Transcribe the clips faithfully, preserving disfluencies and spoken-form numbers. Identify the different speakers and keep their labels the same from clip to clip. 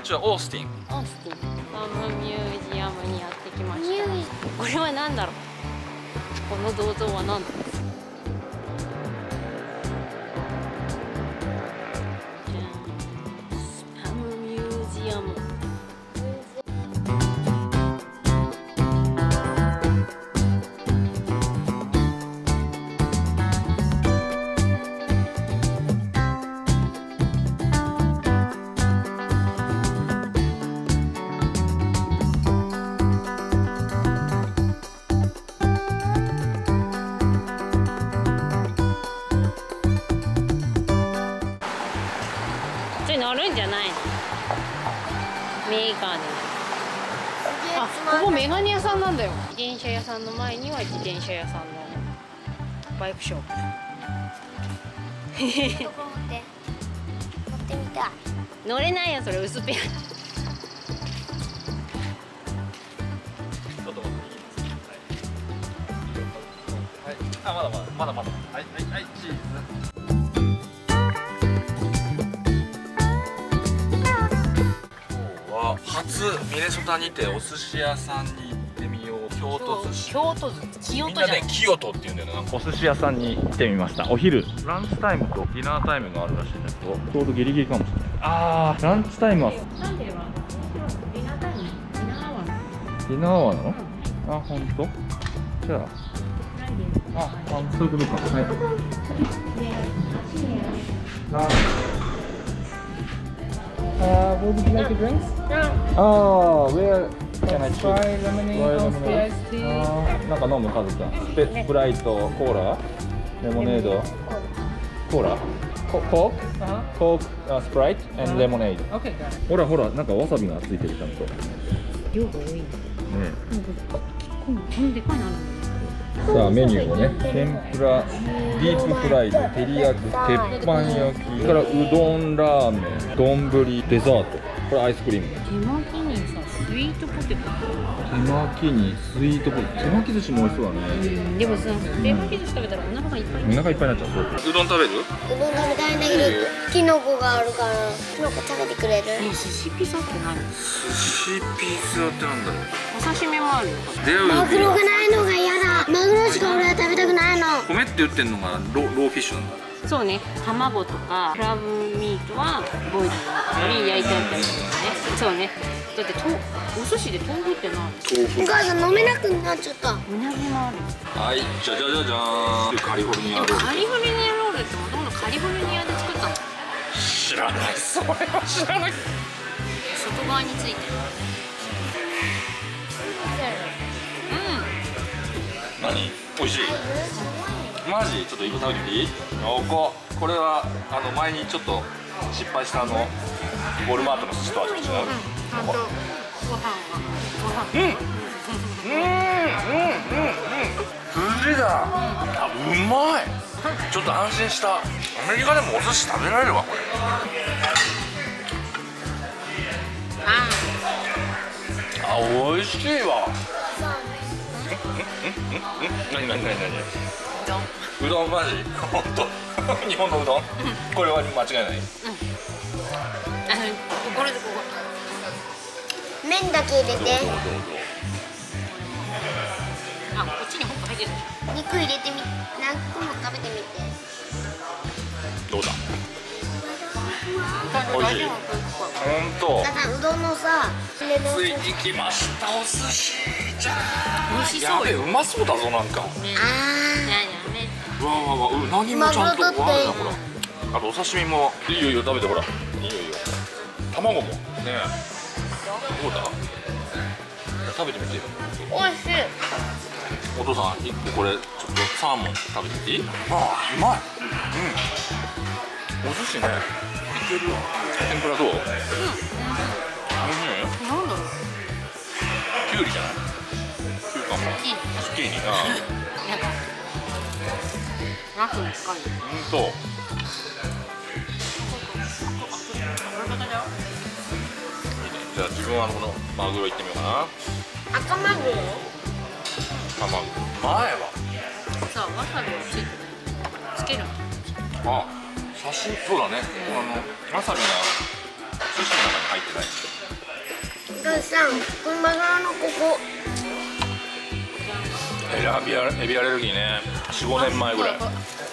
Speaker 1: 町はオースティン。
Speaker 2: オースティン。ハムミュージアムにやってきました。これは何だろう。この銅像は何だろう。ハムミュージアム。乗るんじゃないの？メーカーで。あ、ここメガネ屋さんなんだよ。自転車屋さんの前には自転車屋さんのバイクショップ。
Speaker 3: 持って持ってみたい。
Speaker 2: 乗れないよ、それ薄っぺら。
Speaker 1: ちょっと待っていいですか。はい。あ、まだまだまだまだ。はいはいはい、チーズ。初ミネソタにてお寿司屋さんに行ってみよう。京都寿司。
Speaker 2: 京都寿司。清
Speaker 1: みんなね、清都って言うんだよな。お寿司屋さんに行ってみました。お昼ランチタイムとディナータイムがあるらしいんだけど、ちょうどギリギリかもしれない。ああ、ランチタイムは
Speaker 2: サンデーはディナータイム、ディナーアワー。
Speaker 1: ディナーアワーなの？あ、本当？じゃあ、あ、あ、そういうことか。はい。Uh, what would you like to drink? Oh, where can I choose?
Speaker 4: Lemonade, coffee, iced tea.
Speaker 1: なんか飲む数か。スペスプライト、コーラ、レモネード、コーラ、ココーク、コーク、スプライト、and レモネード。
Speaker 4: Okay, got it.
Speaker 1: ほらほら、なんかわさびがついてるちゃんと。ね。
Speaker 2: 量が多いね。こんなでかいな。
Speaker 1: さあメニューをね、天ぷら、ディープフライド、照り焼き、鉄板焼き、それからうどん、ラーメン、丼、デザート、これアイスクリーム。
Speaker 2: 手巻きにさ、スイートポテト。
Speaker 1: 手巻きにスイートポテト、手巻き寿司も美味しそうだね。
Speaker 2: うん、でもさ、手巻き寿司食べたらお腹がいっぱい。
Speaker 1: お腹いっぱいになっちゃう。うどん食べる？
Speaker 3: うどん食べたいんだけど、キノコがあるから、キノコ食べてくれる？
Speaker 2: ね、寿司ピザって何？
Speaker 1: 寿司ピザってなんだろう。
Speaker 2: お刺身もあるよ。
Speaker 3: マグロがないのが嫌だ。マグロしか俺は食べたくないの。
Speaker 1: 米って売ってんのがローローフィッシュなんだ。
Speaker 2: そうね、卵とかクラブミートはボイルの中に焼いてあったりとかね。そうね。だってとお寿司で豆腐って何？
Speaker 1: 豆腐。
Speaker 3: お母さん飲めなくなっちゃった。
Speaker 2: うなぎもある。
Speaker 1: はい、じゃじゃじゃじゃーん。カリフォルニアロール。
Speaker 2: カリフォルニアロールってもともとカリフォルニアで作ったの？
Speaker 1: 知らない。それは知らない。
Speaker 2: 外側についてる。
Speaker 1: 何？美味しい。マジ？ちょっと一個食べてみていい？おこ。これはあの前にちょっと失敗したあのウォルマートの寿司とはちょっと違う。
Speaker 2: うん、ちゃんとご飯はご飯。
Speaker 1: うん。うんうんうんうん。寿司だ。あ、うまい。ちょっと安心した。アメリカでもお寿司食べられるわこれ。
Speaker 2: あ
Speaker 1: あ、美味しいわ。なになになになに。うどんマジ？本当。日本のうどん？これは間違いない。
Speaker 2: あのところでここ。
Speaker 3: 麺だけ入れて。
Speaker 2: あ、こっちにホップ入ってる。
Speaker 3: 肉入れてみ、何個も食べてみて。
Speaker 1: どうだ？
Speaker 2: 美
Speaker 1: 味しい。本当。
Speaker 3: だからうどんのさ、
Speaker 1: ついに来ましたお寿司じゃん。
Speaker 2: 美味しそうよ。
Speaker 1: やべえ、うまそうだぞなんか。
Speaker 3: あ
Speaker 1: うわうわうわ、うなぎもちゃんとあるなほら。あとお刺身もいいよいいよ食べてほら。いいよいいよ。卵もね。どうだ？食べてみてよ。
Speaker 2: 美味しい。
Speaker 1: お父さん一個これちょっとサーモン食べてみていい？ああ、うまい。うん。お寿司ね。いける。天ぷらどう？うん。
Speaker 2: なんだろう。
Speaker 1: きゅうりじゃない？きゅうりかも。
Speaker 2: いい。
Speaker 1: ズッキーニ。あ
Speaker 2: なんかラフに近い。
Speaker 1: うんと。じゃあ自分はこのマグロいってみようかな。
Speaker 3: 赤マグロ？
Speaker 1: 卵。前は。
Speaker 2: さあ、わさびをついてつけるの。
Speaker 1: あ、刺身そうだね。あのわさびが寿司の中に入ってない。
Speaker 3: 母さん、このマグロのここ。
Speaker 1: エビアエビアレルギーね、よん、ごねんまえぐらい。どう？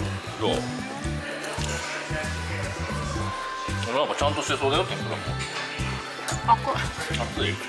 Speaker 1: なんかちゃんとしてそうだよ、天ぷらも。
Speaker 2: あ、これ
Speaker 1: 熱い。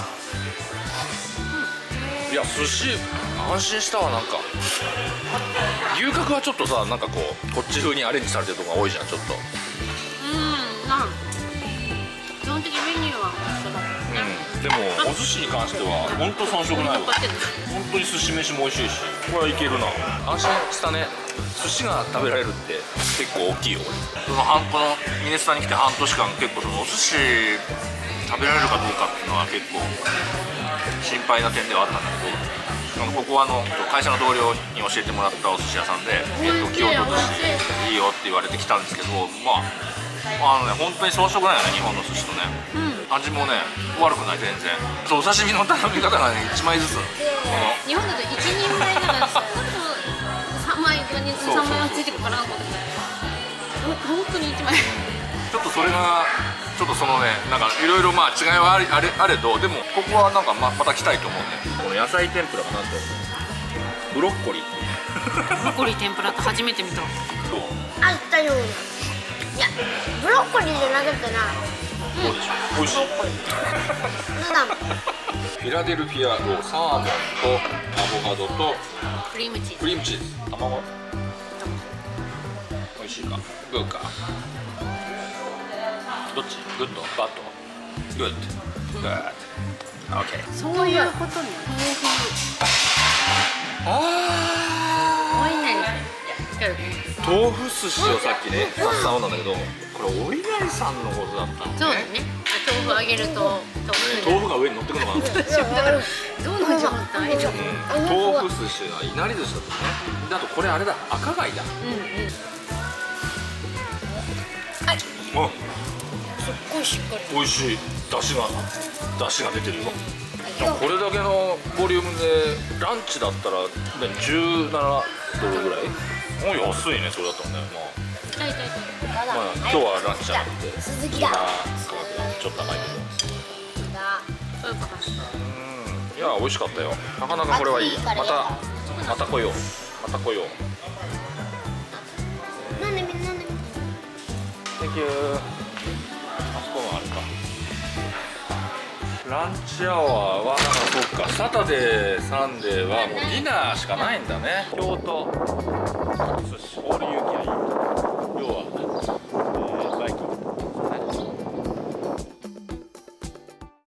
Speaker 1: いや、寿司安心したわ。なんか牛角はちょっとさ、なんかこうこっち風にアレンジされてるとこが多いじゃん、ちょっと。
Speaker 2: うん、なん基本的メニューは一緒だね。
Speaker 1: うん、でもお寿司に関しては本当遜色ないわ。本当に寿司飯も美味しいし、これはいけるな。安心したね。寿司が食べられるって結構大きいよ。その半このミネスタに来て半年間、結構そのお寿司食べられるかどうかっていうのは結構心配な点ではあったんだけど、あのここはあの会社の同僚に教えてもらったお寿司屋さんで、えっと、京都寿司いいよって言われてきたんですけど、まああのね、本当に遜色ないよね、日本の寿司とね。味もね、悪くない、全然。そう、お刺身の頼み方がね、いちまいずつ。
Speaker 2: 日本だと一人前ならさ、さんまいとかにさんまいはついてくるかなと思ってた。本当にいちまい。
Speaker 1: ちょっとそれがちょっとそのね、なんかいろいろまあ違いはあれあれあれど、でもここはなんかままた来たいと思うね。この野菜天ぷらがなんとブロッコリー。
Speaker 2: ブロッコリー天ぷらって初めて見た。
Speaker 1: そう。
Speaker 3: あったような。いや、ブロッコリーじゃなかったな。
Speaker 1: どうでしょう。美味しい。
Speaker 3: なんだ。
Speaker 1: フィラデルフィアローサーモンとアボカドと
Speaker 2: クリームチーズ。
Speaker 1: クリームチーズ、卵。美味しいか。グーか。どっち？グッド？バッド？グッド。グッド。オッケー。
Speaker 2: そういうことね。
Speaker 1: あ
Speaker 2: おいなり。
Speaker 1: あ。豆腐寿司をさっきね、たくさん飲んだんだけど、これお稲荷さんのことだったのね。
Speaker 2: そうだね。豆腐揚げると豆腐。
Speaker 1: 豆腐が上に乗ってくるのかな。
Speaker 2: どうなんじゃん。大丈夫。
Speaker 1: 豆腐寿司はいなり寿司だったね。であとこれあれだ、赤貝だ。
Speaker 2: うんうん。
Speaker 1: はい。お、
Speaker 2: すっごいしっかり。
Speaker 1: 美味しい。出汁が出汁が出てるよ。これだけのボリュームでランチだったらじゅうななドルぐらい。もう安いね、それだったらね。まあ。
Speaker 2: 痛い痛い痛い。
Speaker 1: まあ今日はランチじゃなくて
Speaker 3: 鈴木だ。
Speaker 1: ちょっと高いけど。
Speaker 2: そういうことです。
Speaker 1: うん、いや美味しかったよ。なかなかこれはいい。またまた来よう。また来よう。
Speaker 3: なんでみんなで。
Speaker 1: Thank you。あそこがあるか。ランチアワーはそっか、サタデーサンデーはもうディナーしかないんだね。京都